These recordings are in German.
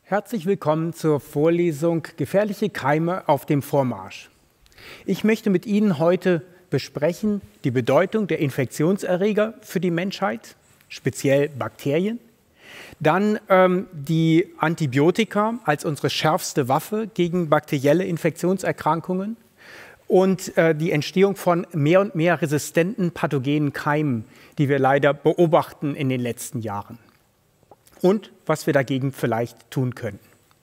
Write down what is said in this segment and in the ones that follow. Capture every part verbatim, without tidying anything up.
Herzlich willkommen zur Vorlesung Gefährliche Keime auf dem Vormarsch. Ich möchte mit Ihnen heute besprechen die Bedeutung der Infektionserreger für die Menschheit, speziell Bakterien. Dann ähm, die Antibiotika als unsere schärfste Waffe gegen bakterielle Infektionserkrankungen und äh, die Entstehung von mehr und mehr resistenten pathogenen Keimen, die wir leider beobachten in den letzten Jahren. Und was wir dagegen vielleicht tun können.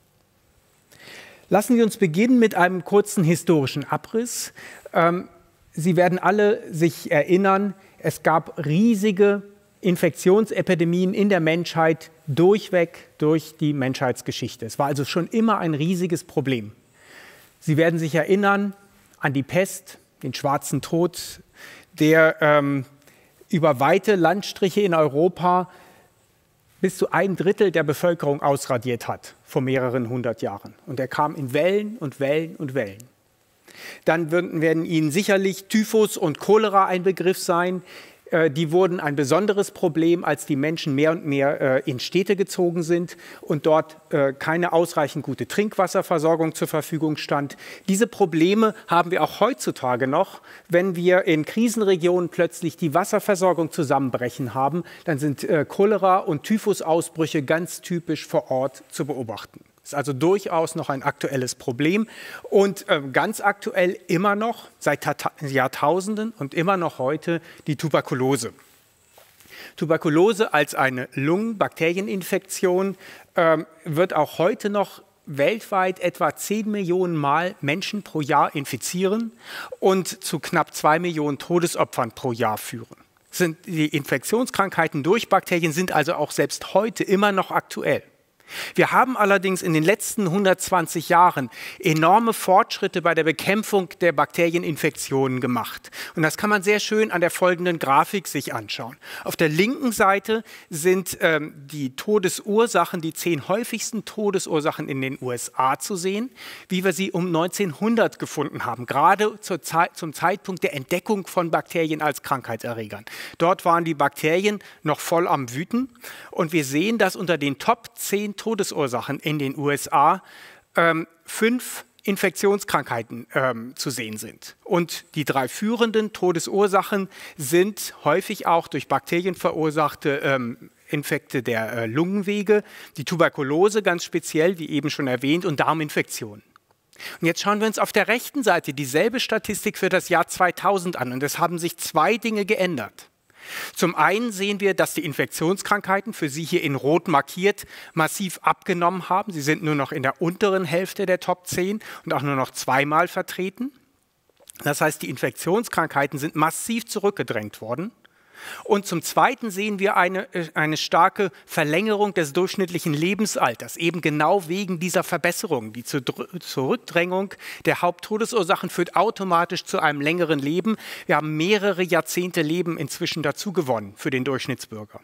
Lassen Sie uns beginnen mit einem kurzen historischen Abriss. Ähm, Sie werden alle sich erinnern, es gab riesige Infektionsepidemien in der Menschheit durchweg durch die Menschheitsgeschichte. Es war also schon immer ein riesiges Problem. Sie werden sich erinnern an die Pest, den Schwarzen Tod, der ähm, über weite Landstriche in Europa bis zu ein Drittel der Bevölkerung ausradiert hat, vor mehreren hundert Jahren. Und er kam in Wellen und Wellen und Wellen. Dann werden Ihnen sicherlich Typhus und Cholera ein Begriff sein. Die wurden ein besonderes Problem, als die Menschen mehr und mehr in Städte gezogen sind und dort keine ausreichend gute Trinkwasserversorgung zur Verfügung stand. Diese Probleme haben wir auch heutzutage noch. Wenn wir in Krisenregionen plötzlich die Wasserversorgung zusammenbrechen haben, dann sind Cholera- und Typhusausbrüche ganz typisch vor Ort zu beobachten. Das ist also durchaus noch ein aktuelles Problem und äh, ganz aktuell immer noch, seit Jahrtausenden und immer noch heute, die Tuberkulose. Tuberkulose als eine Lungenbakterieninfektion äh, wird auch heute noch weltweit etwa zehn Millionen Mal Menschen pro Jahr infizieren und zu knapp zwei Millionen Todesopfern pro Jahr führen. Sind die Infektionskrankheiten durch Bakterien sind also auch selbst heute immer noch aktuell. Wir haben allerdings in den letzten hundertzwanzig Jahren enorme Fortschritte bei der Bekämpfung der Bakterieninfektionen gemacht. Und das kann man sehr schön an der folgenden Grafik sich anschauen. Auf der linken Seite sind ähm, die Todesursachen, die zehn häufigsten Todesursachen in den U S A zu sehen, wie wir sie um neunzehnhundert gefunden haben, gerade zur Zeit, zum Zeitpunkt der Entdeckung von Bakterien als Krankheitserregern. Dort waren die Bakterien noch voll am Wüten und wir sehen, dass unter den Top zehn Todesursachen in den U S A ähm, fünf Infektionskrankheiten ähm, zu sehen sind. Und die drei führenden Todesursachen sind häufig auch durch Bakterien verursachte ähm, Infekte der äh, Lungenwege, die Tuberkulose ganz speziell, wie eben schon erwähnt, und Darminfektionen. Und jetzt schauen wir uns auf der rechten Seite dieselbe Statistik für das Jahr zweitausend an. Und es haben sich zwei Dinge geändert. Zum einen sehen wir, dass die Infektionskrankheiten, für Sie hier in Rot markiert, massiv abgenommen haben. Sie sind nur noch in der unteren Hälfte der Top zehn und auch nur noch zweimal vertreten. Das heißt, die Infektionskrankheiten sind massiv zurückgedrängt worden. Und zum Zweiten sehen wir eine, eine starke Verlängerung des durchschnittlichen Lebensalters, eben genau wegen dieser Verbesserung. Die Zurückdrängung der Haupttodesursachen führt automatisch zu einem längeren Leben. Wir haben mehrere Jahrzehnte Leben inzwischen dazu gewonnen für den Durchschnittsbürger.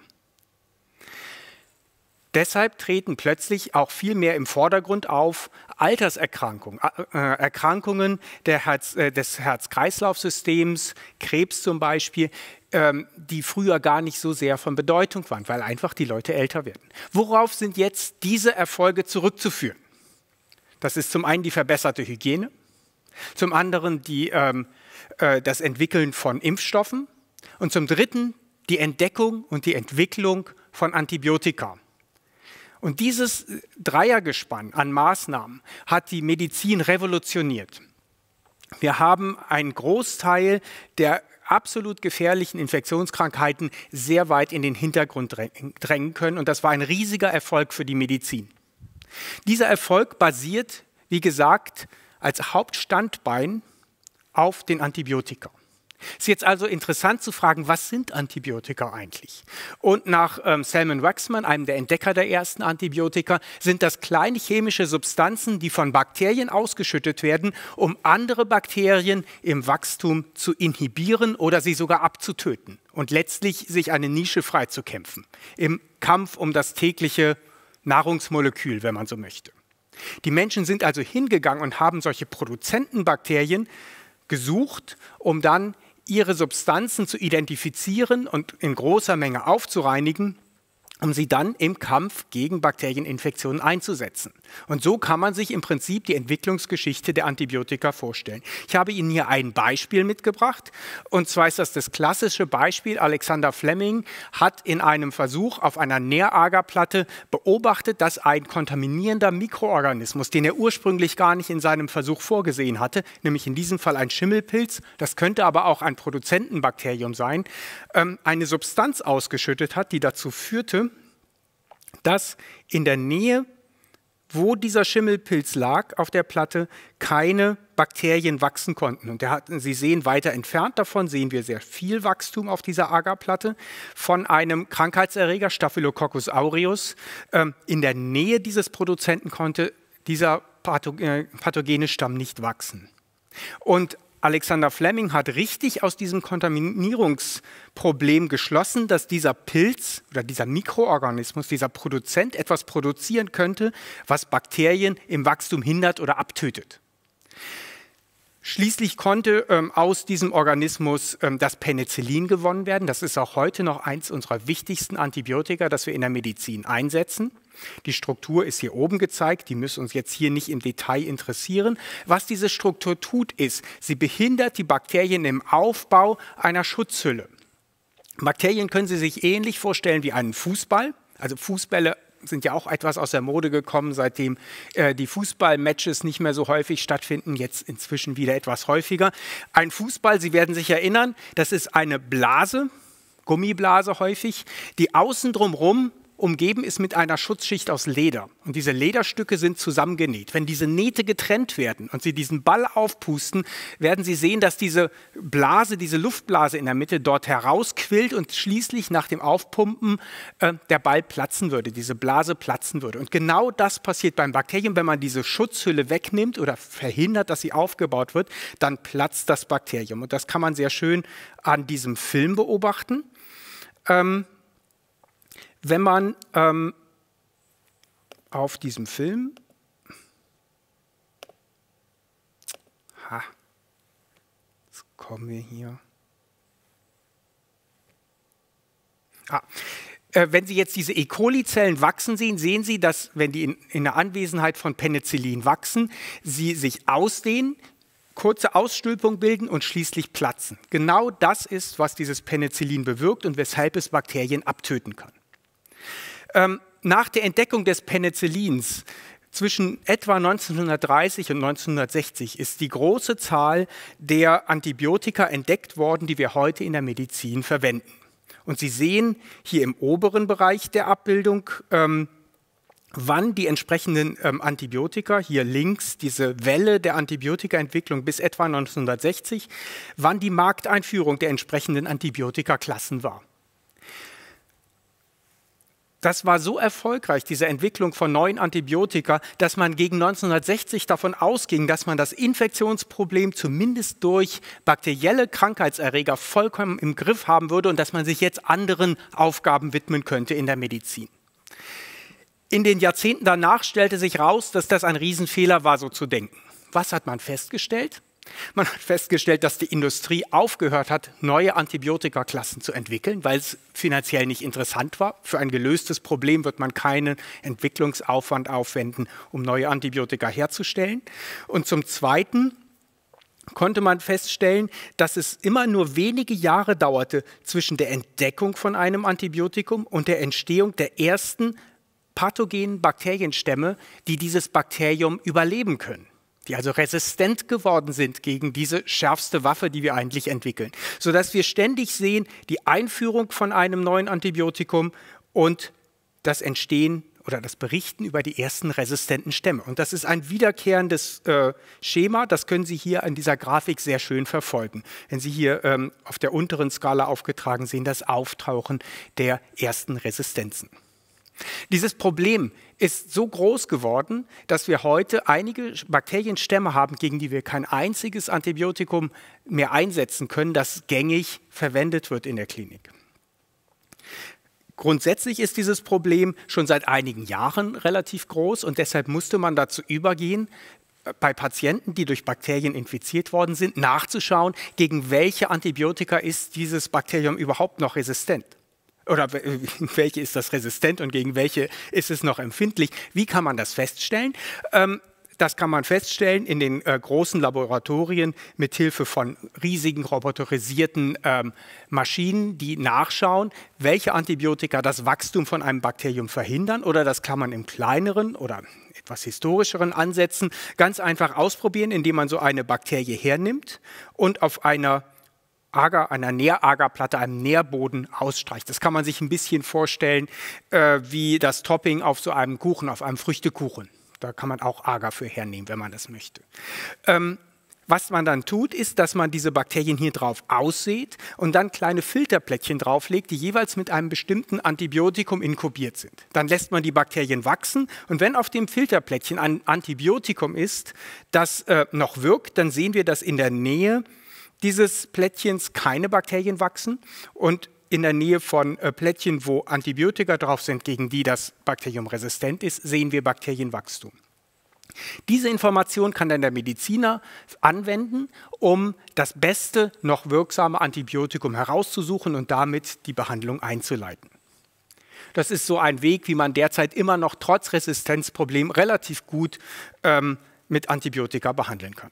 Deshalb treten plötzlich auch viel mehr im Vordergrund auf Alterserkrankungen, äh, Erkrankungen der Herz, äh, des Herz-Kreislauf-Systems, Krebs zum Beispiel, ähm, die früher gar nicht so sehr von Bedeutung waren, weil einfach die Leute älter werden. Worauf sind jetzt diese Erfolge zurückzuführen? Das ist zum einen die verbesserte Hygiene, zum anderen die, ähm, äh, das Entwickeln von Impfstoffen und zum dritten die Entdeckung und die Entwicklung von Antibiotika. Und dieses Dreiergespann an Maßnahmen hat die Medizin revolutioniert. Wir haben einen Großteil der absolut gefährlichen Infektionskrankheiten sehr weit in den Hintergrund drängen können. Und das war ein riesiger Erfolg für die Medizin. Dieser Erfolg basiert, wie gesagt, als Hauptstandbein auf den Antibiotika. Es ist jetzt also interessant zu fragen, was sind Antibiotika eigentlich? Und nach ähm, Salman Waxman, einem der Entdecker der ersten Antibiotika, sind das kleine chemische Substanzen, die von Bakterien ausgeschüttet werden, um andere Bakterien im Wachstum zu inhibieren oder sie sogar abzutöten und letztlich sich eine Nische freizukämpfen im Kampf um das tägliche Nahrungsmolekül, wenn man so möchte. Die Menschen sind also hingegangen und haben solche Produzentenbakterien gesucht, um dann ihre Substanzen zu identifizieren und in großer Menge aufzureinigen um sie dann im Kampf gegen Bakterieninfektionen einzusetzen. Und so kann man sich im Prinzip die Entwicklungsgeschichte der Antibiotika vorstellen. Ich habe Ihnen hier ein Beispiel mitgebracht, und zwar ist das das klassische Beispiel. Alexander Fleming hat in einem Versuch auf einer Nähragerplatte beobachtet, dass ein kontaminierender Mikroorganismus, den er ursprünglich gar nicht in seinem Versuch vorgesehen hatte, nämlich in diesem Fall ein Schimmelpilz, das könnte aber auch ein Produzentenbakterium sein, eine Substanz ausgeschüttet hat, die dazu führte, dass in der Nähe, wo dieser Schimmelpilz lag auf der Platte, keine Bakterien wachsen konnten. Und der hat, Sie sehen, weiter entfernt davon sehen wir sehr viel Wachstum auf dieser Agarplatte von einem Krankheitserreger, Staphylococcus aureus. Ähm, in der Nähe dieses Produzenten konnte dieser pathogene Stamm nicht wachsen. Und Alexander Fleming hat richtig aus diesem Kontaminierungsproblem geschlossen, dass dieser Pilz oder dieser Mikroorganismus, dieser Produzent etwas produzieren könnte, was Bakterien im Wachstum hindert oder abtötet. Schließlich konnte ähm, aus diesem Organismus ähm, das Penicillin gewonnen werden. Das ist auch heute noch eins unserer wichtigsten Antibiotika, das wir in der Medizin einsetzen. Die Struktur ist hier oben gezeigt, die müssen uns jetzt hier nicht im Detail interessieren. Was diese Struktur tut, ist, sie behindert die Bakterien im Aufbau einer Schutzhülle. Bakterien können Sie sich ähnlich vorstellen wie einen Fußball. Also Fußbälle sind ja auch etwas aus der Mode gekommen, seitdem äh, die Fußballmatches nicht mehr so häufig stattfinden, jetzt inzwischen wieder etwas häufiger. Ein Fußball, Sie werden sich erinnern, das ist eine Blase, Gummiblase häufig, die außen drumherum umgeben ist mit einer Schutzschicht aus Leder. Und diese Lederstücke sind zusammengenäht. Wenn diese Nähte getrennt werden und Sie diesen Ball aufpusten, werden Sie sehen, dass diese Blase, diese Luftblase in der Mitte dort herausquillt und schließlich nach dem Aufpumpen äh, der Ball platzen würde, diese Blase platzen würde. Und genau das passiert beim Bakterium. Wenn man diese Schutzhülle wegnimmt oder verhindert, dass sie aufgebaut wird, dann platzt das Bakterium. Und das kann man sehr schön an diesem Film beobachten. Ähm, Wenn man ähm, auf diesem Film, ha, jetzt kommen wir hier, ah, äh, wenn Sie jetzt diese E. coli-Zellen wachsen sehen, sehen Sie, dass, wenn die in, in der Anwesenheit von Penicillin wachsen, sie sich ausdehnen, kurze Ausstülpung bilden und schließlich platzen. Genau das ist, was dieses Penicillin bewirkt und weshalb es Bakterien abtöten kann. Ähm, nach der Entdeckung des Penicillins zwischen etwa neunzehnhundertdreißig und neunzehnhundertsechzig ist die große Zahl der Antibiotika entdeckt worden, die wir heute in der Medizin verwenden. Und Sie sehen hier im oberen Bereich der Abbildung, ähm, wann die entsprechenden ähm, Antibiotika, hier links diese Welle der Antibiotikaentwicklung bis etwa neunzehnhundertsechzig, wann die Markteinführung der entsprechenden Antibiotikaklassen war. Das war so erfolgreich, diese Entwicklung von neuen Antibiotika, dass man gegen neunzehnhundertsechzig davon ausging, dass man das Infektionsproblem zumindest durch bakterielle Krankheitserreger vollkommen im Griff haben würde und dass man sich jetzt anderen Aufgaben widmen könnte in der Medizin. In den Jahrzehnten danach stellte sich heraus, dass das ein Riesenfehler war, so zu denken. Was hat man festgestellt? Man hat festgestellt, dass die Industrie aufgehört hat, neue Antibiotikaklassen zu entwickeln, weil es finanziell nicht interessant war. Für ein gelöstes Problem wird man keinen Entwicklungsaufwand aufwenden, um neue Antibiotika herzustellen. Und zum Zweiten konnte man feststellen, dass es immer nur wenige Jahre dauerte zwischen der Entdeckung von einem Antibiotikum und der Entstehung der ersten pathogenen Bakterienstämme, die dieses Bakterium überleben können, die also resistent geworden sind gegen diese schärfste Waffe, die wir eigentlich entwickeln. Sodass wir ständig sehen, die Einführung von einem neuen Antibiotikum und das Entstehen oder das Berichten über die ersten resistenten Stämme. Und das ist ein wiederkehrendes äh, Schema, das können Sie hier in dieser Grafik sehr schön verfolgen. Wenn Sie hier ähm, auf der unteren Skala aufgetragen sehen, das Auftauchen der ersten Resistenzen. Dieses Problem ist so groß geworden, dass wir heute einige Bakterienstämme haben, gegen die wir kein einziges Antibiotikum mehr einsetzen können, das gängig verwendet wird in der Klinik. Grundsätzlich ist dieses Problem schon seit einigen Jahren relativ groß und deshalb musste man dazu übergehen, bei Patienten, die durch Bakterien infiziert worden sind, nachzuschauen, gegen welche Antibiotika ist dieses Bakterium überhaupt noch resistent. oder welche ist das resistent und gegen welche ist es noch empfindlich? Wie kann man das feststellen? Ähm, Das kann man feststellen in den äh, großen Laboratorien mit Hilfe von riesigen roboterisierten ähm, Maschinen, die nachschauen, welche Antibiotika das Wachstum von einem Bakterium verhindern. Oder das kann man im kleineren oder etwas historischeren Ansätzen ganz einfach ausprobieren, indem man so eine Bakterie hernimmt und auf einer Agar, einer Nähragerplatte, einem Nährboden ausstreicht. Das kann man sich ein bisschen vorstellen äh, wie das Topping auf so einem Kuchen, auf einem Früchtekuchen. Da kann man auch Agar für hernehmen, wenn man das möchte. Ähm, was man dann tut, ist, dass man diese Bakterien hier drauf aussät und dann kleine Filterplättchen drauflegt, die jeweils mit einem bestimmten Antibiotikum inkubiert sind. Dann lässt man die Bakterien wachsen und wenn auf dem Filterplättchen ein Antibiotikum ist, das äh, noch wirkt, dann sehen wir, dass in der Nähe dieses Plättchens keine Bakterien wachsen und in der Nähe von äh, Plättchen, wo Antibiotika drauf sind, gegen die das Bakterium resistent ist, sehen wir Bakterienwachstum. Diese Information kann dann der Mediziner anwenden, um das beste, noch wirksame Antibiotikum herauszusuchen und damit die Behandlung einzuleiten. Das ist so ein Weg, wie man derzeit immer noch trotz Resistenzproblem relativ gut ähm, mit Antibiotika behandeln kann.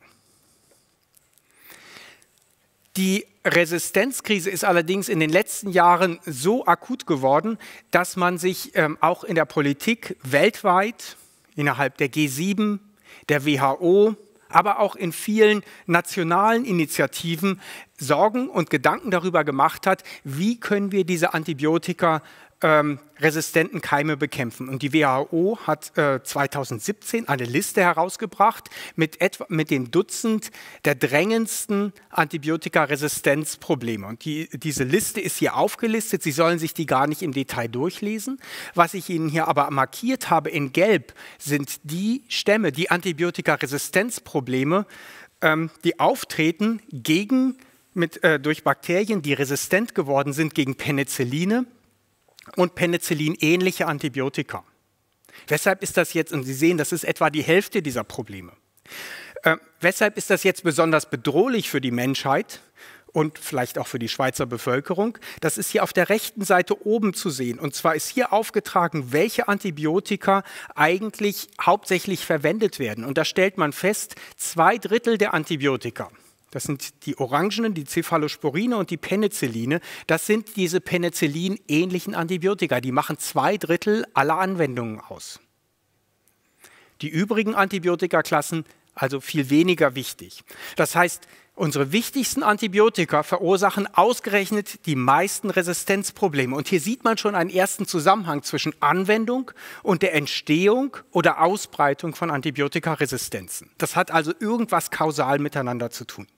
Die Resistenzkrise ist allerdings in den letzten Jahren so akut geworden, dass man sich ähm, auch in der Politik weltweit, innerhalb der G sieben, der W H O, aber auch in vielen nationalen Initiativen Sorgen und Gedanken darüber gemacht hat, wie können wir diese Antibiotika Ähm, resistenten Keime bekämpfen. Und die W H O hat äh, zweitausendsiebzehn eine Liste herausgebracht mit, etwa, mit dem Dutzend der drängendsten Antibiotikaresistenzprobleme. Und die, diese Liste ist hier aufgelistet. Sie sollen sich die gar nicht im Detail durchlesen. Was ich Ihnen hier aber markiert habe in Gelb, sind die Stämme, die Antibiotikaresistenzprobleme, ähm, die auftreten gegen, mit, äh, durch Bakterien, die resistent geworden sind gegen Penicilline und Penicillin-ähnliche Antibiotika. Weshalb ist das jetzt, und Sie sehen, das ist etwa die Hälfte dieser Probleme. Äh, weshalb ist das jetzt besonders bedrohlich für die Menschheit und vielleicht auch für die Schweizer Bevölkerung? Das ist hier auf der rechten Seite oben zu sehen. Und zwar ist hier aufgetragen, welche Antibiotika eigentlich hauptsächlich verwendet werden. Und da stellt man fest, zwei Drittel der Antibiotika, das sind die Orangenen, die Cephalosporine und die Penicilline. Das sind diese Penicillin-ähnlichen Antibiotika. Die machen zwei Drittel aller Anwendungen aus. Die übrigen Antibiotikaklassen also viel weniger wichtig. Das heißt, unsere wichtigsten Antibiotika verursachen ausgerechnet die meisten Resistenzprobleme. Und hier sieht man schon einen ersten Zusammenhang zwischen Anwendung und der Entstehung oder Ausbreitung von Antibiotikaresistenzen. Das hat also irgendwas kausal miteinander zu tun.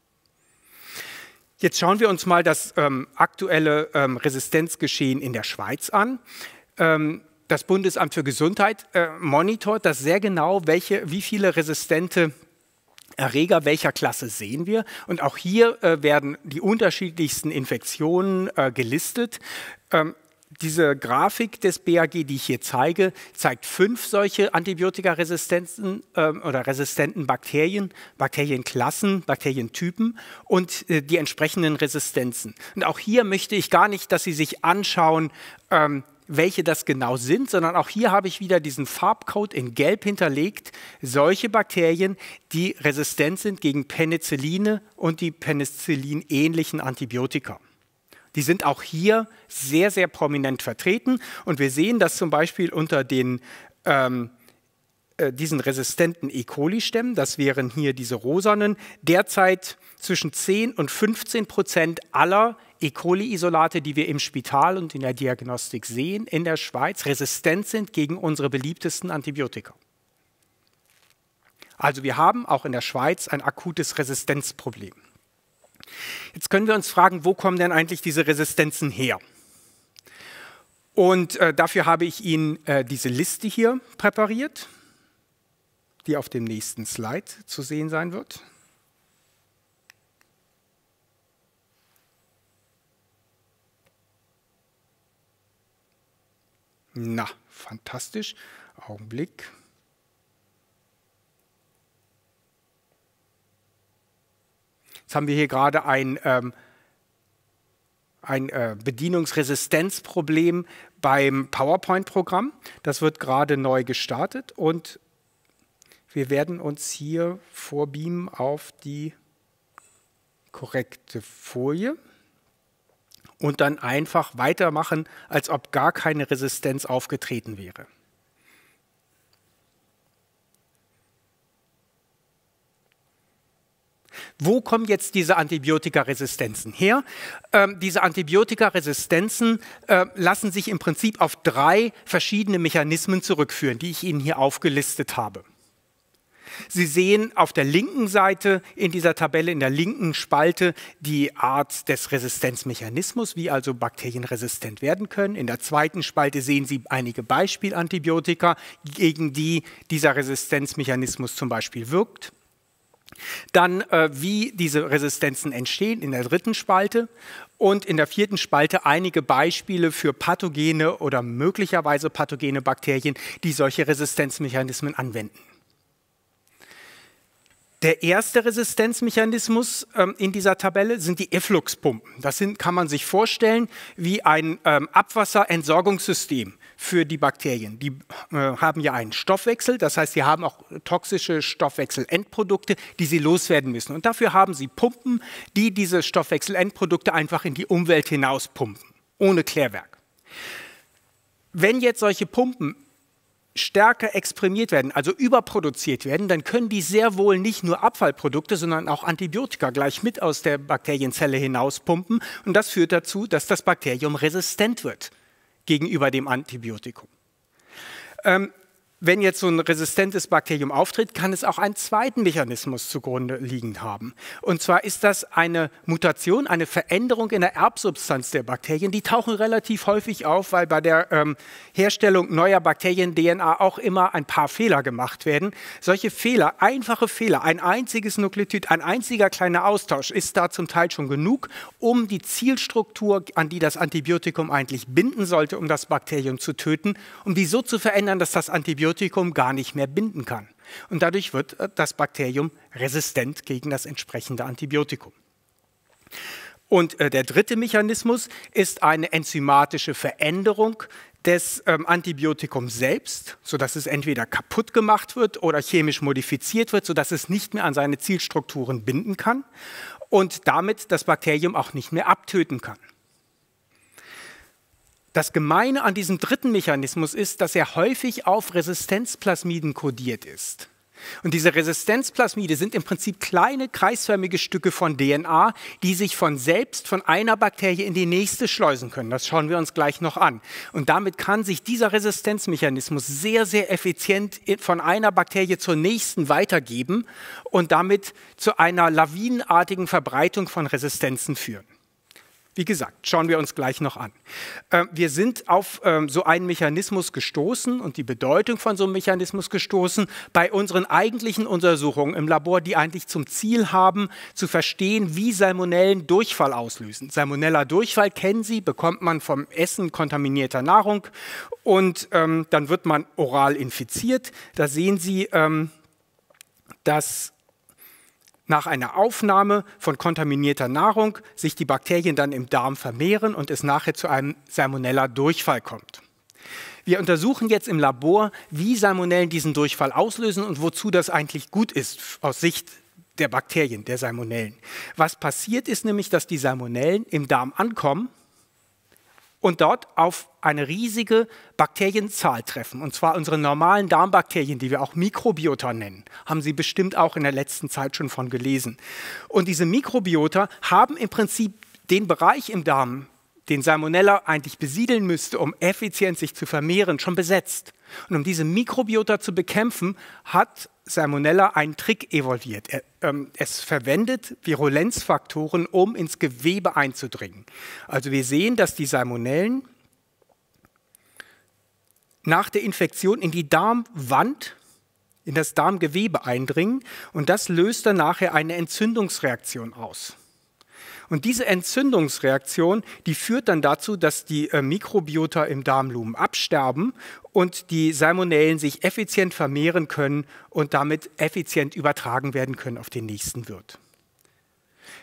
Jetzt schauen wir uns mal das ähm, aktuelle ähm, Resistenzgeschehen in der Schweiz an. Ähm, das Bundesamt für Gesundheit äh, monitort das sehr genau, welche, wie viele resistente Erreger welcher Klasse sehen wir. Und auch hier äh, werden die unterschiedlichsten Infektionen äh, gelistet. Ähm, Diese Grafik des B A G, die ich hier zeige, zeigt fünf solche Antibiotikaresistenzen äh, oder resistenten Bakterien, Bakterienklassen, Bakterientypen und äh, die entsprechenden Resistenzen. Und auch hier möchte ich gar nicht, dass Sie sich anschauen, ähm, welche das genau sind, sondern auch hier habe ich wieder diesen Farbcode in Gelb hinterlegt, solche Bakterien, die resistent sind gegen Penicilline und die Penicillin-ähnlichen Antibiotika. Die sind auch hier sehr, sehr prominent vertreten. Und wir sehen, dass zum Beispiel unter den, ähm, äh, diesen resistenten E. coli-Stämmen, das wären hier diese rosanen, derzeit zwischen zehn und fünfzehn Prozent aller E. coli-Isolate, die wir im Spital und in der Diagnostik sehen, in der Schweiz resistent sind gegen unsere beliebtesten Antibiotika. Also wir haben auch in der Schweiz ein akutes Resistenzproblem. Jetzt können wir uns fragen, wo kommen denn eigentlich diese Resistenzen her? Und äh, dafür habe ich Ihnen äh, diese Liste hier präpariert, die auf dem nächsten Slide zu sehen sein wird. Na, fantastisch. Augenblick. Jetzt haben wir hier gerade ein, ähm, ein äh, Bedienungsresistenzproblem beim PowerPoint-Programm. Das wird gerade neu gestartet und wir werden uns hier vorbeamen auf die korrekte Folie und dann einfach weitermachen, als ob gar keine Resistenz aufgetreten wäre. Wo kommen jetzt diese Antibiotikaresistenzen her? Ähm, diese Antibiotikaresistenzen äh, lassen sich im Prinzip auf drei verschiedene Mechanismen zurückführen, die ich Ihnen hier aufgelistet habe. Sie sehen auf der linken Seite in dieser Tabelle, in der linken Spalte, die Art des Resistenzmechanismus, wie also Bakterien resistent werden können. In der zweiten Spalte sehen Sie einige Beispielantibiotika, gegen die dieser Resistenzmechanismus zum Beispiel wirkt. Dann, äh, wie diese Resistenzen entstehen, in der dritten Spalte. Und in der vierten Spalte einige Beispiele für pathogene oder möglicherweise pathogene Bakterien, die solche Resistenzmechanismen anwenden. Der erste Resistenzmechanismus ähm, in dieser Tabelle sind die Effluxpumpen. Das sind, kann man sich vorstellen, wie ein ähm, Abwasserentsorgungssystem für die Bakterien. Die äh, haben ja einen Stoffwechsel, das heißt, sie haben auch toxische Stoffwechselendprodukte, die sie loswerden müssen. Und dafür haben sie Pumpen, die diese Stoffwechselendprodukte einfach in die Umwelt hinauspumpen, ohne Klärwerk. Wenn jetzt solche Pumpen stärker exprimiert werden, also überproduziert werden, dann können die sehr wohl nicht nur Abfallprodukte, sondern auch Antibiotika gleich mit aus der Bakterienzelle hinauspumpen. Und das führt dazu, dass das Bakterium resistent wird gegenüber dem Antibiotikum. Ähm, Wenn jetzt so ein resistentes Bakterium auftritt, kann es auch einen zweiten Mechanismus zugrunde liegend haben. Und zwar ist das eine Mutation, eine Veränderung in der Erbsubstanz der Bakterien. Die tauchen relativ häufig auf, weil bei der ähm, Herstellung neuer Bakterien-D N A auch immer ein paar Fehler gemacht werden. Solche Fehler, einfache Fehler, ein einziges Nukleotid, ein einziger kleiner Austausch ist da zum Teil schon genug, um die Zielstruktur, an die das Antibiotikum eigentlich binden sollte, um das Bakterium zu töten, um die so zu verändern, dass das Antibiotikum gar nicht mehr binden kann. Und dadurch wird das Bakterium resistent gegen das entsprechende Antibiotikum. Und äh, der dritte Mechanismus ist eine enzymatische Veränderung des ähm, Antibiotikums selbst, sodass es entweder kaputt gemacht wird oder chemisch modifiziert wird, sodass es nicht mehr an seine Zielstrukturen binden kann und damit das Bakterium auch nicht mehr abtöten kann. Das Gemeine an diesem dritten Mechanismus ist, dass er häufig auf Resistenzplasmiden kodiert ist. Und diese Resistenzplasmide sind im Prinzip kleine kreisförmige Stücke von D N A, die sich von selbst von einer Bakterie in die nächste schleusen können. Das schauen wir uns gleich noch an. Und damit kann sich dieser Resistenzmechanismus sehr, sehr effizient von einer Bakterie zur nächsten weitergeben und damit zu einer lawinenartigen Verbreitung von Resistenzen führen. Wie gesagt, schauen wir uns gleich noch an. Äh, wir sind auf ähm, so einen Mechanismus gestoßen und die Bedeutung von so einem Mechanismus gestoßen bei unseren eigentlichen Untersuchungen im Labor, die eigentlich zum Ziel haben, zu verstehen, wie Salmonellen Durchfall auslösen. Salmonella-Durchfall kennen Sie, bekommt man vom Essen kontaminierter Nahrung und ähm, dann wird man oral infiziert. Da sehen Sie, ähm, dass nach einer Aufnahme von kontaminierter Nahrung sich die Bakterien dann im Darm vermehren und es nachher zu einem Salmonella-Durchfall kommt. Wir untersuchen jetzt im Labor, wie Salmonellen diesen Durchfall auslösen und wozu das eigentlich gut ist aus Sicht der Bakterien, der Salmonellen. Was passiert ist nämlich, dass die Salmonellen im Darm ankommen und dort auf eine riesige Bakterienzahl treffen. Und zwar unsere normalen Darmbakterien, die wir auch Mikrobiota nennen. Haben Sie bestimmt auch in der letzten Zeit schon von gelesen. Und diese Mikrobiota haben im Prinzip den Bereich im Darm, den Salmonella eigentlich besiedeln müsste, um effizient sich zu vermehren, schon besetzt. Und um diese Mikrobiota zu bekämpfen, hat Salmonella einen Trick evolviert. Er, ähm, es verwendet Virulenzfaktoren, um ins Gewebe einzudringen. Also wir sehen, dass die Salmonellen nach der Infektion in die Darmwand, in das Darmgewebe eindringen und das löst dann nachher eine Entzündungsreaktion aus. Und diese Entzündungsreaktion, die führt dann dazu, dass die äh, Mikrobiota im Darmlumen absterben und die Salmonellen sich effizient vermehren können und damit effizient übertragen werden können auf den nächsten Wirt.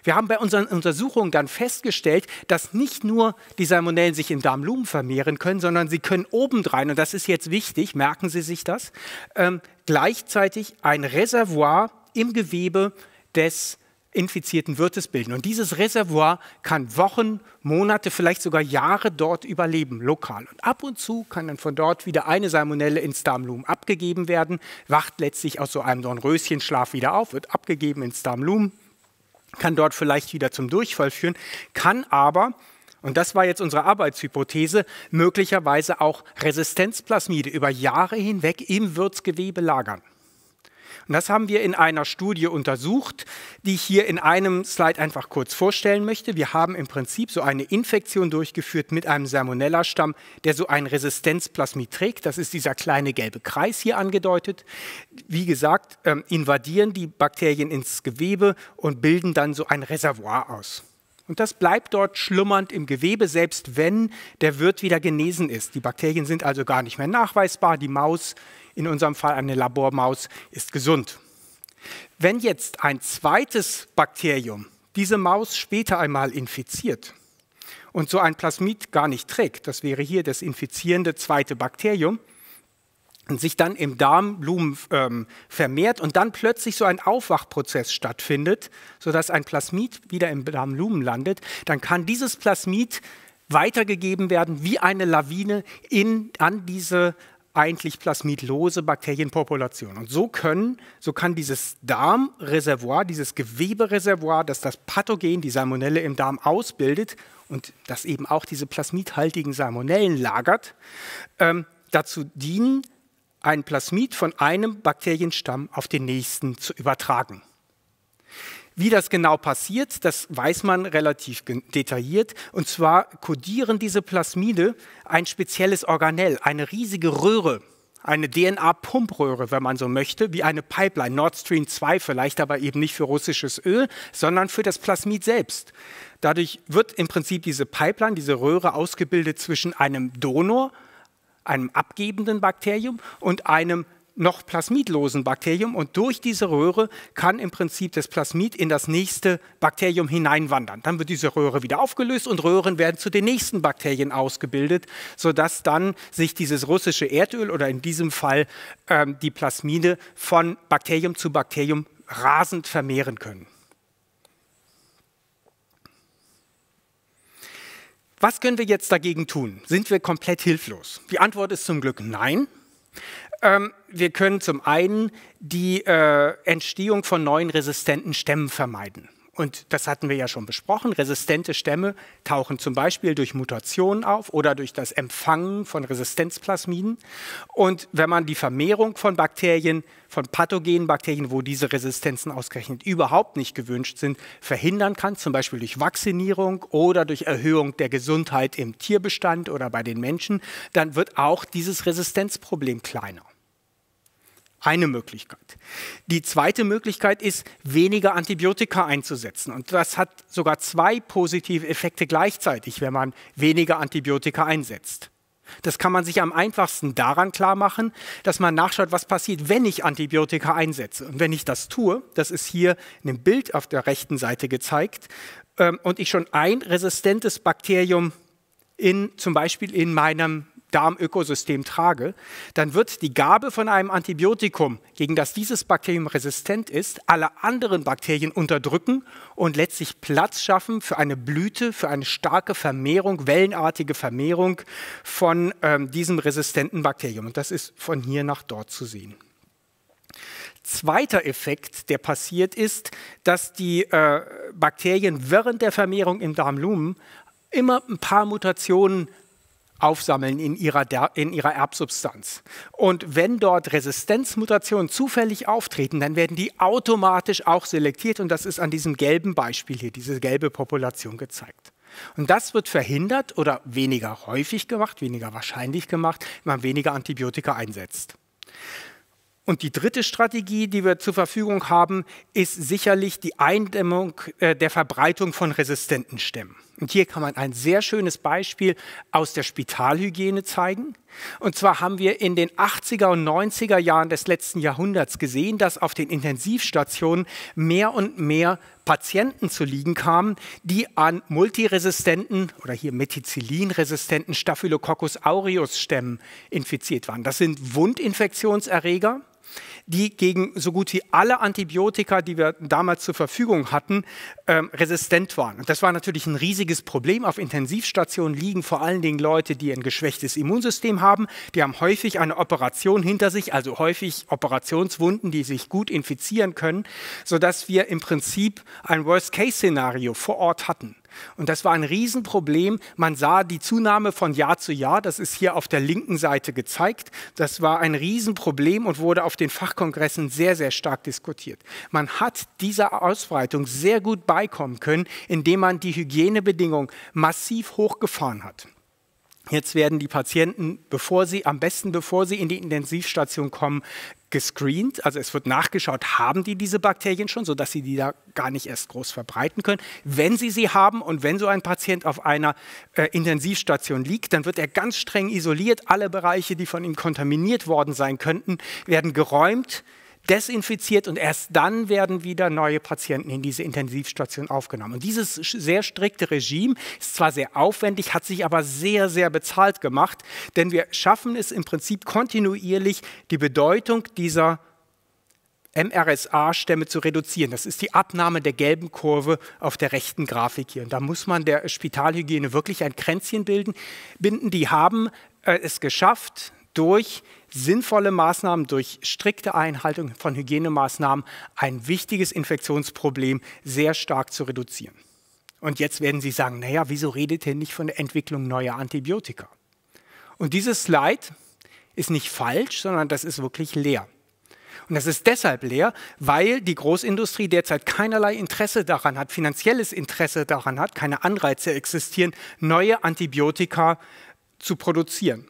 Wir haben bei unseren Untersuchungen dann festgestellt, dass nicht nur die Salmonellen sich im Darmlumen vermehren können, sondern sie können obendrein, und das ist jetzt wichtig, merken Sie sich das, ähm, gleichzeitig ein Reservoir im Gewebe des infizierten Wirtes bilden. Und dieses Reservoir kann Wochen, Monate, vielleicht sogar Jahre dort überleben, lokal. Und ab und zu kann dann von dort wieder eine Salmonelle ins Darmlumen abgegeben werden, wacht letztlich aus so einem Dornröschenschlaf wieder auf, wird abgegeben ins Darmlumen, kann dort vielleicht wieder zum Durchfall führen, kann aber, und das war jetzt unsere Arbeitshypothese, möglicherweise auch Resistenzplasmide über Jahre hinweg im Wirtsgewebe lagern. Und das haben wir in einer Studie untersucht, die ich hier in einem Slide einfach kurz vorstellen möchte. Wir haben im Prinzip so eine Infektion durchgeführt mit einem Salmonella-Stamm, der so ein Resistenzplasmid trägt. Das ist dieser kleine gelbe Kreis hier angedeutet. Wie gesagt, ähm, invadieren die Bakterien ins Gewebe und bilden dann so ein Reservoir aus. Und das bleibt dort schlummernd im Gewebe, selbst wenn der Wirt wieder genesen ist. Die Bakterien sind also gar nicht mehr nachweisbar. Die Maus, in unserem Fall eine Labormaus, ist gesund. Wenn jetzt ein zweites Bakterium diese Maus später einmal infiziert und so ein Plasmid gar nicht trägt, das wäre hier das infizierende zweite Bakterium, und sich dann im Darmlumen ähm, vermehrt und dann plötzlich so ein Aufwachprozess stattfindet, sodass ein Plasmid wieder im Darmlumen landet, dann kann dieses Plasmid weitergegeben werden wie eine Lawine in, an diese eigentlich plasmidlose Bakterienpopulation. Und so können, so kann dieses Darmreservoir, dieses Gewebereservoir, das das Pathogen, die Salmonelle im Darm ausbildet und das eben auch diese plasmidhaltigen Salmonellen lagert, ähm, dazu dienen, ein Plasmid von einem Bakterienstamm auf den nächsten zu übertragen. Wie das genau passiert, das weiß man relativ detailliert. Und zwar kodieren diese Plasmide ein spezielles Organell, eine riesige Röhre, eine D N A-Pumpröhre, wenn man so möchte, wie eine Pipeline, Nord Stream zwei vielleicht, aber eben nicht für russisches Öl, sondern für das Plasmid selbst. Dadurch wird im Prinzip diese Pipeline, diese Röhre ausgebildet zwischen einem Donor, einem abgebenden Bakterium und einem noch plasmidlosen Bakterium, und durch diese Röhre kann im Prinzip das Plasmid in das nächste Bakterium hineinwandern. Dann wird diese Röhre wieder aufgelöst und Röhren werden zu den nächsten Bakterien ausgebildet, sodass dann sich dieses russische Erdöl oder in diesem Fall ähm, die Plasmide von Bakterium zu Bakterium rasend vermehren können. Was können wir jetzt dagegen tun? Sind wir komplett hilflos? Die Antwort ist zum Glück nein. Ähm, wir können zum einen die äh, Entstehung von neuen resistenten Stämmen vermeiden. Und das hatten wir ja schon besprochen. Resistente Stämme tauchen zum Beispiel durch Mutationen auf oder durch das Empfangen von Resistenzplasmiden. Und wenn man die Vermehrung von Bakterien, von pathogenen Bakterien, wo diese Resistenzen ausgerechnet überhaupt nicht gewünscht sind, verhindern kann, zum Beispiel durch Vaccinierung oder durch Erhöhung der Gesundheit im Tierbestand oder bei den Menschen, dann wird auch dieses Resistenzproblem kleiner. Eine Möglichkeit. Die zweite Möglichkeit ist, weniger Antibiotika einzusetzen. Und das hat sogar zwei positive Effekte gleichzeitig, wenn man weniger Antibiotika einsetzt. Das kann man sich am einfachsten daran klar machen, dass man nachschaut, was passiert, wenn ich Antibiotika einsetze. Und wenn ich das tue, das ist hier in dem Bild auf der rechten Seite gezeigt, ähm, und ich schon ein resistentes Bakterium in, zum Beispiel in meinem Darmökosystem trage, dann wird die Gabe von einem Antibiotikum, gegen das dieses Bakterium resistent ist, alle anderen Bakterien unterdrücken und letztlich Platz schaffen für eine Blüte, für eine starke Vermehrung, wellenartige Vermehrung von ähm, diesem resistenten Bakterium. Und das ist von hier nach dort zu sehen. Zweiter Effekt, der passiert, ist, dass die äh, Bakterien während der Vermehrung im Darmlumen immer ein paar Mutationen aufsammeln in ihrer, in ihrer Erbsubstanz. Und wenn dort Resistenzmutationen zufällig auftreten, dann werden die automatisch auch selektiert, und das ist an diesem gelben Beispiel hier, diese gelbe Population gezeigt. Und das wird verhindert oder weniger häufig gemacht, weniger wahrscheinlich gemacht, wenn man weniger Antibiotika einsetzt. Und die dritte Strategie, die wir zur Verfügung haben, ist sicherlich die Eindämmung äh, der Verbreitung von resistenten Stämmen. Und hier kann man ein sehr schönes Beispiel aus der Spitalhygiene zeigen. Und zwar haben wir in den achtziger und neunziger Jahren des letzten Jahrhunderts gesehen, dass auf den Intensivstationen mehr und mehr Patienten zu liegen kamen, die an multiresistenten oder hier Methicillin-resistenten Staphylococcus aureus-Stämmen infiziert waren. Das sind Wundinfektionserreger, die gegen so gut wie alle Antibiotika, die wir damals zur Verfügung hatten, ähm, resistent waren. Und das war natürlich ein riesiges Problem. Auf Intensivstationen liegen vor allen Dingen Leute, die ein geschwächtes Immunsystem haben. Die haben häufig eine Operation hinter sich, also häufig Operationswunden, die sich gut infizieren können, sodass wir im Prinzip ein Worst-Case-Szenario vor Ort hatten. Und das war ein Riesenproblem. Man sah die Zunahme von Jahr zu Jahr. Das ist hier auf der linken Seite gezeigt. Das war ein Riesenproblem und wurde auf den Fachkongressen sehr, sehr stark diskutiert. Man hat dieser Ausbreitung sehr gut beikommen können, indem man die Hygienebedingungen massiv hochgefahren hat. Jetzt werden die Patienten, bevor sie, am besten bevor sie in die Intensivstation kommen, gescreent. Also es wird nachgeschaut, haben die diese Bakterien schon, sodass sie die da gar nicht erst groß verbreiten können. Wenn sie sie haben und wenn so ein Patient auf einer äh, Intensivstation liegt, dann wird er ganz streng isoliert. Alle Bereiche, die von ihm kontaminiert worden sein könnten, werden geräumt, desinfiziert und erst dann werden wieder neue Patienten in diese Intensivstation aufgenommen. Und dieses sehr strikte Regime ist zwar sehr aufwendig, hat sich aber sehr, sehr bezahlt gemacht, denn wir schaffen es im Prinzip kontinuierlich, die Bedeutung dieser M R S A-Stämme zu reduzieren. Das ist die Abnahme der gelben Kurve auf der rechten Grafik hier. Und da muss man der Spitalhygiene wirklich ein Kränzchen bilden, binden. Die haben äh, es geschafft, durch sinnvolle Maßnahmen, durch strikte Einhaltung von Hygienemaßnahmen ein wichtiges Infektionsproblem sehr stark zu reduzieren. Und jetzt werden Sie sagen, naja, wieso redet ihr nicht von der Entwicklung neuer Antibiotika? Und dieses Slide ist nicht falsch, sondern das ist wirklich leer. Und das ist deshalb leer, weil die Großindustrie derzeit keinerlei Interesse daran hat, finanzielles Interesse daran hat, keine Anreize existieren, neue Antibiotika zu produzieren.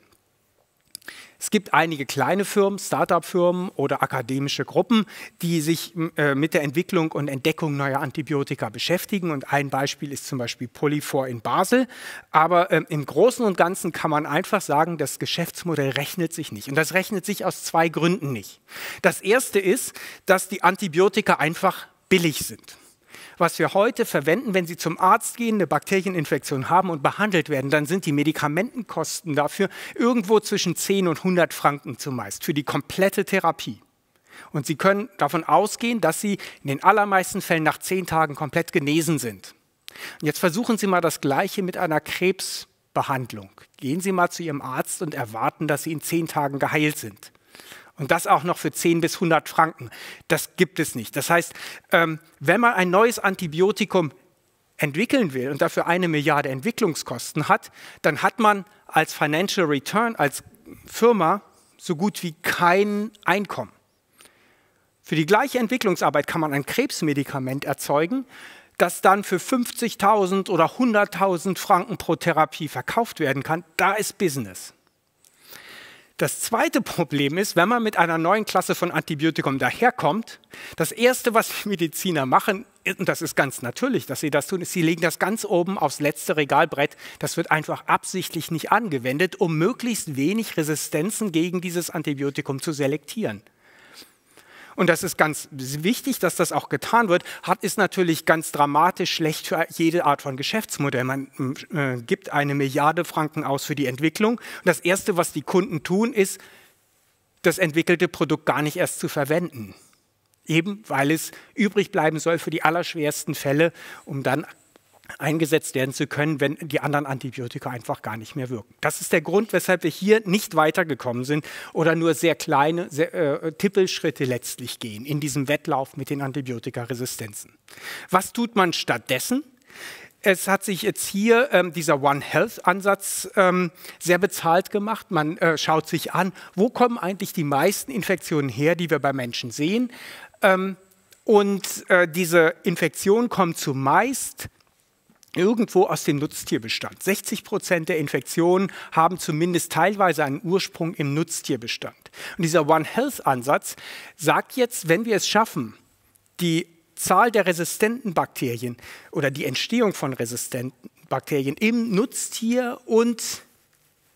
Es gibt einige kleine Firmen, Start-up-Firmen oder akademische Gruppen, die sich äh, mit der Entwicklung und Entdeckung neuer Antibiotika beschäftigen. Und ein Beispiel ist zum Beispiel Polyfor in Basel. Aber äh, im Großen und Ganzen kann man einfach sagen, das Geschäftsmodell rechnet sich nicht. Und das rechnet sich aus zwei Gründen nicht. Das erste ist, dass die Antibiotika einfach billig sind. Was wir heute verwenden, wenn Sie zum Arzt gehen, eine Bakterieninfektion haben und behandelt werden, dann sind die Medikamentenkosten dafür irgendwo zwischen zehn und hundert Franken zumeist für die komplette Therapie. Und Sie können davon ausgehen, dass Sie in den allermeisten Fällen nach zehn Tagen komplett genesen sind. Und jetzt versuchen Sie mal das Gleiche mit einer Krebsbehandlung. Gehen Sie mal zu Ihrem Arzt und erwarten, dass Sie in zehn Tagen geheilt sind. Und das auch noch für zehn bis hundert Franken. Das gibt es nicht. Das heißt, ähm, wenn man ein neues Antibiotikum entwickeln will und dafür eine Milliarde Entwicklungskosten hat, dann hat man als Financial Return, als Firma, so gut wie kein Einkommen. Für die gleiche Entwicklungsarbeit kann man ein Krebsmedikament erzeugen, das dann für fünfzigtausend oder hunderttausend Franken pro Therapie verkauft werden kann. Da ist Business. Das zweite Problem ist, wenn man mit einer neuen Klasse von Antibiotikum daherkommt, das Erste, was die Mediziner machen, und das ist ganz natürlich, dass sie das tun, ist, sie legen das ganz oben aufs letzte Regalbrett. Das wird einfach absichtlich nicht angewendet, um möglichst wenig Resistenzen gegen dieses Antibiotikum zu selektieren. Und das ist ganz wichtig, dass das auch getan wird, hat, ist natürlich ganz dramatisch schlecht für jede Art von Geschäftsmodell. Man äh, gibt eine Milliarde Franken aus für die Entwicklung. Und das Erste, was die Kunden tun, ist, das entwickelte Produkt gar nicht erst zu verwenden. Eben weil es übrig bleiben soll für die allerschwersten Fälle, um dann eingesetzt werden zu können, wenn die anderen Antibiotika einfach gar nicht mehr wirken. Das ist der Grund, weshalb wir hier nicht weitergekommen sind oder nur sehr kleine sehr, äh, Tippelschritte letztlich gehen in diesem Wettlauf mit den Antibiotikaresistenzen. Was tut man stattdessen? Es hat sich jetzt hier ähm, dieser One Health-Ansatz ähm, sehr bezahlt gemacht. Man äh, schaut sich an, wo kommen eigentlich die meisten Infektionen her, die wir bei Menschen sehen. Ähm, und äh, diese Infektionen kommen zumeist irgendwo aus dem Nutztierbestand. sechzig Prozent der Infektionen haben zumindest teilweise einen Ursprung im Nutztierbestand. Und dieser One Health-Ansatz sagt jetzt, wenn wir es schaffen, die Zahl der resistenten Bakterien oder die Entstehung von resistenten Bakterien im Nutztier und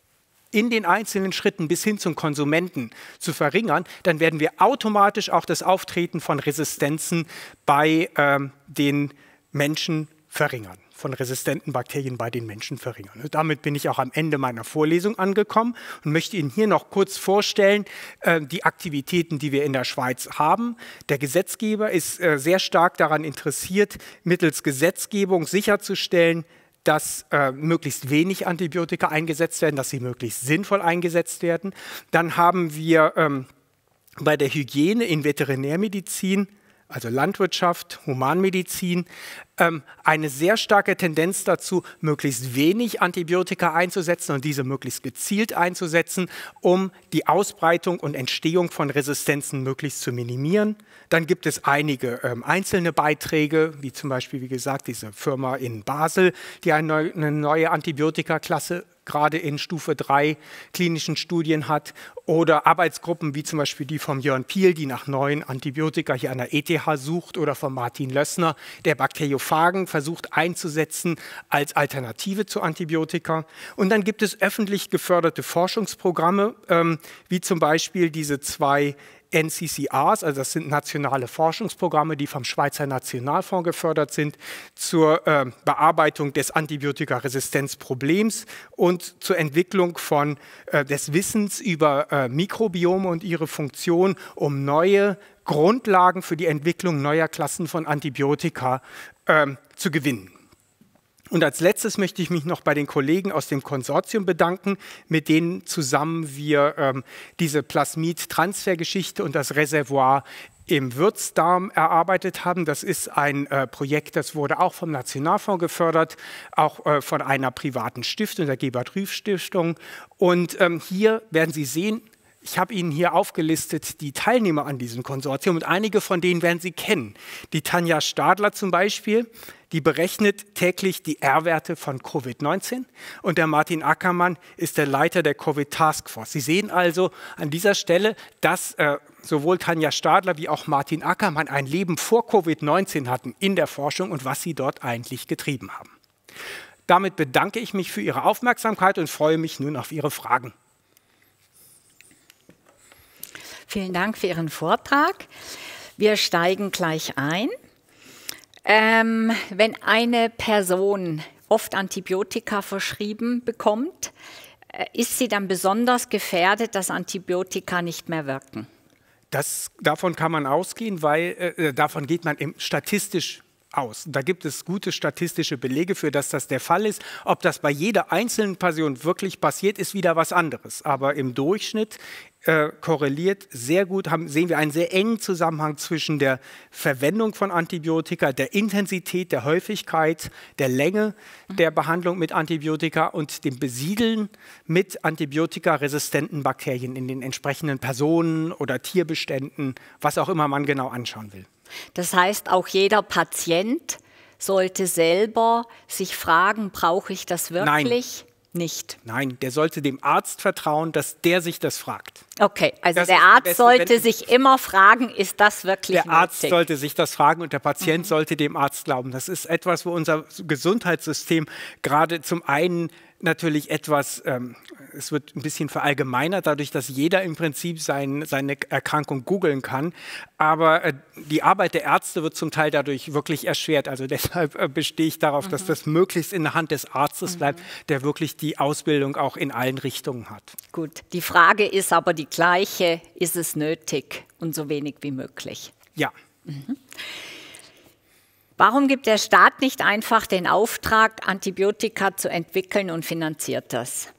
in den einzelnen Schritten bis hin zum Konsumenten zu verringern, dann werden wir automatisch auch das Auftreten von Resistenzen bei ähm, den Menschen verringern, von resistenten Bakterien bei den Menschen verringern. Und damit bin ich auch am Ende meiner Vorlesung angekommen und möchte Ihnen hier noch kurz vorstellen, äh, die Aktivitäten, die wir in der Schweiz haben. Der Gesetzgeber ist äh, sehr stark daran interessiert, mittels Gesetzgebung sicherzustellen, dass äh, möglichst wenig Antibiotika eingesetzt werden, dass sie möglichst sinnvoll eingesetzt werden. Dann haben wir ähm, bei der Hygiene in Veterinärmedizin, also Landwirtschaft, Humanmedizin, ähm, eine sehr starke Tendenz dazu, möglichst wenig Antibiotika einzusetzen und diese möglichst gezielt einzusetzen, um die Ausbreitung und Entstehung von Resistenzen möglichst zu minimieren. Dann gibt es einige ähm, einzelne Beiträge, wie zum Beispiel, wie gesagt, diese Firma in Basel, die eine neue, eine neue Antibiotikaklasse gerade in Stufe drei klinischen Studien hat, oder Arbeitsgruppen wie zum Beispiel die von Jörn Piel, die nach neuen Antibiotika hier an der E T H sucht, oder von Martin Lössner, der Bakteriophagen versucht einzusetzen als Alternative zu Antibiotika. Und dann gibt es öffentlich geförderte Forschungsprogramme, ähm, wie zum Beispiel diese zwei N C C Rs, also das sind nationale Forschungsprogramme, die vom Schweizer Nationalfonds gefördert sind, zur äh, Bearbeitung des Antibiotikaresistenzproblems und zur Entwicklung von, äh, des Wissens über äh, Mikrobiome und ihre Funktion, um neue Grundlagen für die Entwicklung neuer Klassen von Antibiotika äh, zu gewinnen. Und als letztes möchte ich mich noch bei den Kollegen aus dem Konsortium bedanken, mit denen zusammen wir ähm, diese Plasmid-Transfergeschichte und das Reservoir im Wirtsdarm erarbeitet haben. Das ist ein äh, Projekt, das wurde auch vom Nationalfonds gefördert, auch äh, von einer privaten Stiftung, der Gebert-Rüff-Stiftung. Und ähm, hier werden Sie sehen, ich habe Ihnen hier aufgelistet die Teilnehmer an diesem Konsortium und einige von denen werden Sie kennen. Die Tanja Stadler zum Beispiel, die berechnet täglich die R-Werte von Covid neunzehn, und der Martin Ackermann ist der Leiter der Covid Taskforce. Sie sehen also an dieser Stelle, dass äh, sowohl Tanja Stadler wie auch Martin Ackermann ein Leben vor Covid neunzehn hatten in der Forschung und was sie dort eigentlich getrieben haben. Damit bedanke ich mich für Ihre Aufmerksamkeit und freue mich nun auf Ihre Fragen. Vielen Dank für Ihren Vortrag. Wir steigen gleich ein. Ähm, wenn eine Person oft Antibiotika verschrieben bekommt, äh, ist sie dann besonders gefährdet, dass Antibiotika nicht mehr wirken? Das, davon kann man ausgehen, weil äh, davon geht man im, statistisch aus. Da gibt es gute statistische Belege für, dass das der Fall ist. Ob das bei jeder einzelnen Person wirklich passiert, ist wieder was anderes. Aber im Durchschnitt äh, korreliert sehr gut, haben, sehen wir einen sehr engen Zusammenhang zwischen der Verwendung von Antibiotika, der Intensität, der Häufigkeit, der Länge der Behandlung mit Antibiotika und dem Besiedeln mit antibiotikaresistenten Bakterien in den entsprechenden Personen oder Tierbeständen, was auch immer man genau anschauen will. Das heißt, auch jeder Patient sollte selber sich fragen, brauche ich das wirklich? Nein. Nicht. Nein, der sollte dem Arzt vertrauen, dass der sich das fragt. Okay, also das der Arzt sollte sich immer fragen, ist das wirklich der nötig? Der Arzt sollte sich das fragen und der Patient mhm. sollte dem Arzt glauben. Das ist etwas, wo unser Gesundheitssystem gerade zum einen natürlich etwas, ähm, es wird ein bisschen verallgemeinert, dadurch, dass jeder im Prinzip sein, seine Erkrankung googeln kann. Aber äh, die Arbeit der Ärzte wird zum Teil dadurch wirklich erschwert. Also deshalb äh, bestehe ich darauf, mhm. dass das möglichst in der Hand des Arztes mhm. bleibt, der wirklich die Ausbildung auch in allen Richtungen hat. Gut, die Frage ist aber die gleiche, ist es nötig und so wenig wie möglich? Ja. Mhm. Warum gibt der Staat nicht einfach den Auftrag, Antibiotika zu entwickeln und finanziert das?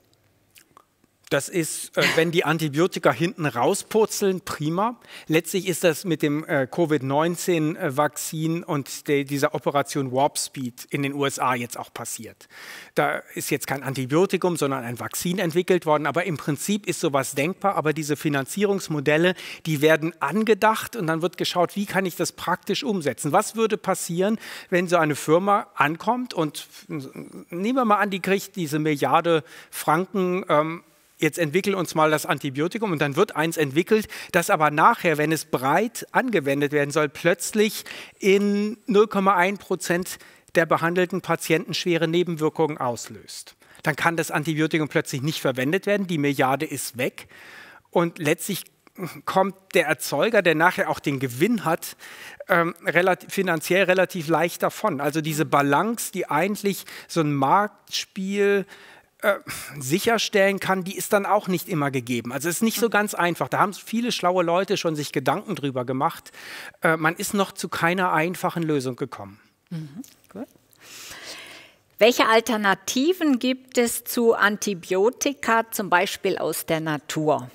Das ist, äh, wenn die Antibiotika hinten rauspurzeln, prima. Letztlich ist das mit dem äh, Covid neunzehn Vakzin und de, dieser Operation Warp Speed in den U S A jetzt auch passiert. Da ist jetzt kein Antibiotikum, sondern ein Vakzin entwickelt worden. Aber im Prinzip ist sowas denkbar. Aber diese Finanzierungsmodelle, die werden angedacht und dann wird geschaut, wie kann ich das praktisch umsetzen? Was würde passieren, wenn so eine Firma ankommt und nehmen wir mal an, die kriegt diese Milliarde Franken, ähm, jetzt entwickeln uns mal das Antibiotikum und dann wird eins entwickelt, das aber nachher, wenn es breit angewendet werden soll, plötzlich in null Komma eins Prozent der behandelten Patienten schwere Nebenwirkungen auslöst. dann kann das Antibiotikum plötzlich nicht verwendet werden, die Milliarde ist weg und letztlich kommt der Erzeuger, der nachher auch den Gewinn hat, ähm, relativ, finanziell relativ leicht davon. Also diese Balance, die eigentlich so ein Marktspiel äh, sicherstellen kann, die ist dann auch nicht immer gegeben. Also es ist nicht so ganz einfach. Da haben viele schlaue Leute schon sich Gedanken drüber gemacht. Äh, man ist noch zu keiner einfachen Lösung gekommen. Mhm. Gut. Welche Alternativen gibt es zu Antibiotika, zum Beispiel aus der Natur?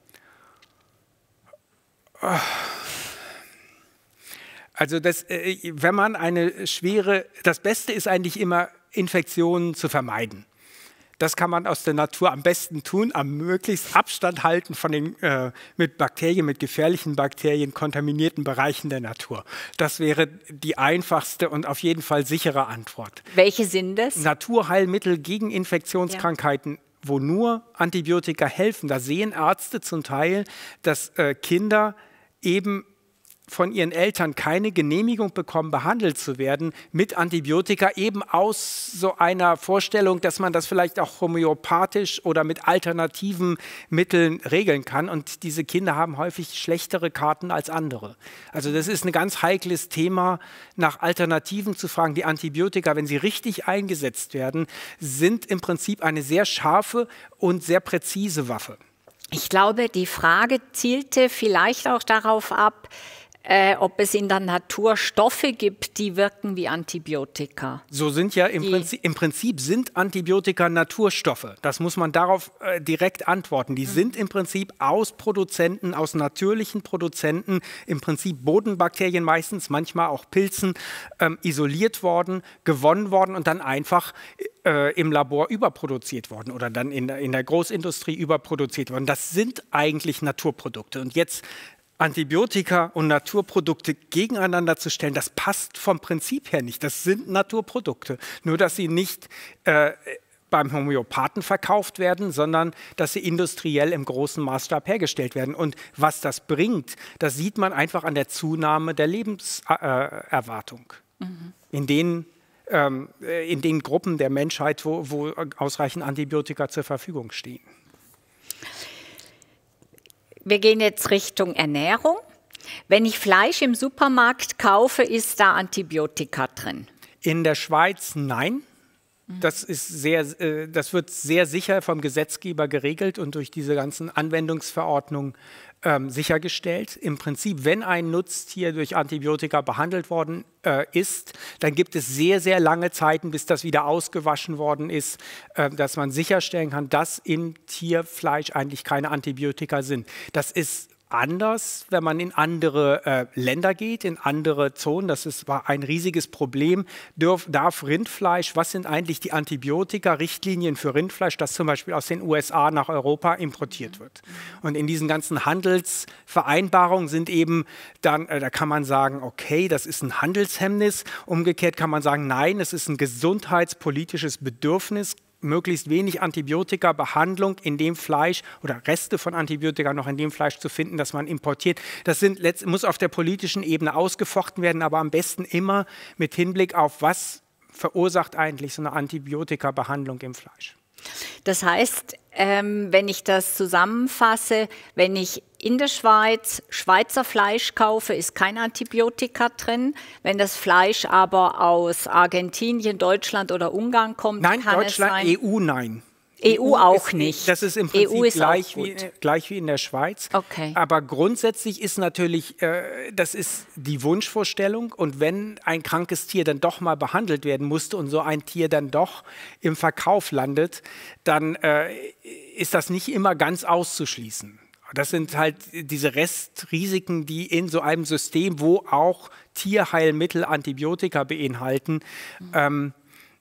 Also das, wenn man eine schwere, das Beste ist eigentlich immer, Infektionen zu vermeiden. Das kann man aus der Natur am besten tun, am möglichst Abstand halten von den äh, mit Bakterien, mit gefährlichen Bakterien kontaminierten Bereichen der Natur. Das wäre die einfachste und auf jeden Fall sichere Antwort. Welche sind das? Naturheilmittel gegen Infektionskrankheiten. Ja. Wo nur Antibiotika helfen. Da sehen Ärzte zum Teil, dass äh, Kinder eben von ihren Eltern keine Genehmigung bekommen, behandelt zu werden mit Antibiotika, eben aus so einer Vorstellung, dass man das vielleicht auch homöopathisch oder mit alternativen Mitteln regeln kann. Und diese Kinder haben häufig schlechtere Karten als andere. Also das ist ein ganz heikles Thema, nach Alternativen zu fragen. Die Antibiotika, wenn sie richtig eingesetzt werden, sind im Prinzip eine sehr scharfe und sehr präzise Waffe. Ich glaube, die Frage zielte vielleicht auch darauf ab, Äh, ob es in der Natur Stoffe gibt, die wirken wie Antibiotika. So sind ja im, Prinzip, im Prinzip sind Antibiotika Naturstoffe. Das muss man darauf äh, direkt antworten. Die mhm. sind im Prinzip aus Produzenten, aus natürlichen Produzenten, im Prinzip Bodenbakterien meistens, manchmal auch Pilzen, ähm, isoliert worden, gewonnen worden und dann einfach äh, im Labor überproduziert worden oder dann in, in der Großindustrie überproduziert worden. Das sind eigentlich Naturprodukte. Und jetzt Antibiotika und Naturprodukte gegeneinander zu stellen, das passt vom Prinzip her nicht. Das sind Naturprodukte. Nur, dass sie nicht äh, beim Homöopathen verkauft werden, sondern dass sie industriell im großen Maßstab hergestellt werden. Und was das bringt, das sieht man einfach an der Zunahme der Lebenserwartung. Äh, mhm. In den ähm, in den Gruppen der Menschheit, wo, wo ausreichend Antibiotika zur Verfügung stehen. Wir gehen jetzt Richtung Ernährung. Wenn ich Fleisch im Supermarkt kaufe, ist da Antibiotika drin? In der Schweiz nein. Das ist sehr, äh, das wird sehr sicher vom Gesetzgeber geregelt und durch diese ganzen Anwendungsverordnungen ähm, sichergestellt. Im Prinzip, wenn ein Nutztier durch Antibiotika behandelt worden äh, ist, dann gibt es sehr, sehr lange Zeiten, bis das wieder ausgewaschen worden ist, äh, dass man sicherstellen kann, dass im Tierfleisch eigentlich keine Antibiotika sind. Das ist anders, wenn man in andere äh, Länder geht, in andere Zonen. Das ist, war ein riesiges Problem. Dürf, darf Rindfleisch, was sind eigentlich die Antibiotika-Richtlinien für Rindfleisch, das zum Beispiel aus den U S A nach Europa importiert wird? Und in diesen ganzen Handelsvereinbarungen sind eben dann, äh, da kann man sagen, okay, das ist ein Handelshemmnis. Umgekehrt kann man sagen, nein, es ist ein gesundheitspolitisches Bedürfnis, möglichst wenig Antibiotika-Behandlung in dem Fleisch oder Reste von Antibiotika noch in dem Fleisch zu finden, das man importiert. Das sind, muss auf der politischen Ebene ausgefochten werden, aber am besten immer mit Hinblick auf, was verursacht eigentlich so eine Antibiotika-Behandlung im Fleisch. Das heißt, ähm, wenn ich das zusammenfasse, wenn ich in der Schweiz Schweizer Fleisch kaufe, ist kein Antibiotika drin. Wenn das Fleisch aber aus Argentinien, Deutschland oder Ungarn kommt, nein, kann Deutschland, es sein... E U nein. E U auch ist, nicht. Das ist im Prinzip E U ist gleich, wie, gleich wie in der Schweiz. Okay. Aber grundsätzlich ist natürlich, äh, das ist die Wunschvorstellung. Und wenn ein krankes Tier dann doch mal behandelt werden musste und so ein Tier dann doch im Verkauf landet, dann äh, ist das nicht immer ganz auszuschließen. Das sind halt diese Restrisiken, die in so einem System, wo auch Tierheilmittel Antibiotika beinhalten, ähm,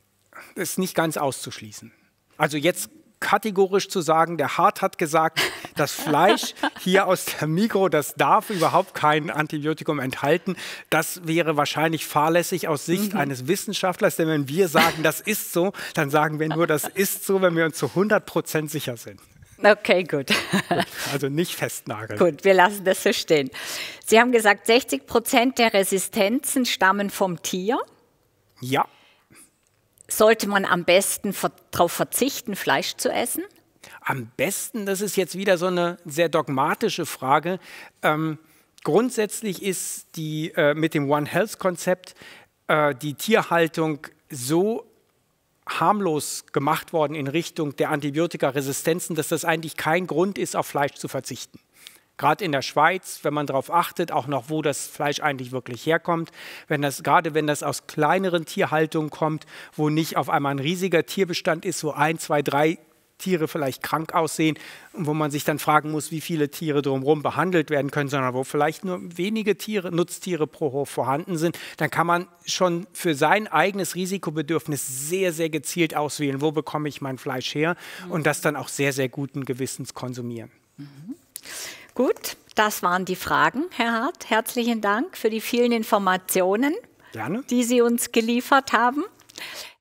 ist nicht ganz auszuschließen. Also jetzt kategorisch zu sagen, der Hart hat gesagt, das Fleisch hier aus der Mikro, das darf überhaupt kein Antibiotikum enthalten, das wäre wahrscheinlich fahrlässig aus Sicht mhm. eines Wissenschaftlers, denn wenn wir sagen, das ist so, dann sagen wir nur, das ist so, wenn wir uns zu hundert Prozent sicher sind. Okay, gut. Also nicht festnageln. Gut, wir lassen das so stehen. Sie haben gesagt, sechzig Prozent der Resistenzen stammen vom Tier. Ja. sollte man am besten darauf verzichten, Fleisch zu essen? Am besten, das ist jetzt wieder so eine sehr dogmatische Frage. Ähm, grundsätzlich ist die äh, mit dem One Health-Konzept äh, die Tierhaltung so harmlos gemacht worden in Richtung der Antibiotikaresistenzen, dass das eigentlich kein Grund ist, auf Fleisch zu verzichten. Gerade in der Schweiz, wenn man darauf achtet, auch noch, wo das Fleisch eigentlich wirklich herkommt, wenn das, gerade wenn das aus kleineren Tierhaltungen kommt, wo nicht auf einmal ein riesiger Tierbestand ist, wo ein, zwei, drei Tiere vielleicht krank aussehen und wo man sich dann fragen muss, wie viele Tiere drumherum behandelt werden können, sondern wo vielleicht nur wenige Tiere, Nutztiere pro Hof vorhanden sind, dann kann man schon für sein eigenes Risikobedürfnis sehr, sehr gezielt auswählen, wo bekomme ich mein Fleisch her und das dann auch sehr, sehr guten Gewissens konsumieren. Mhm. Gut, das waren die Fragen, Herr Hart. Herzlichen Dank für die vielen Informationen, Gerne. die Sie uns geliefert haben.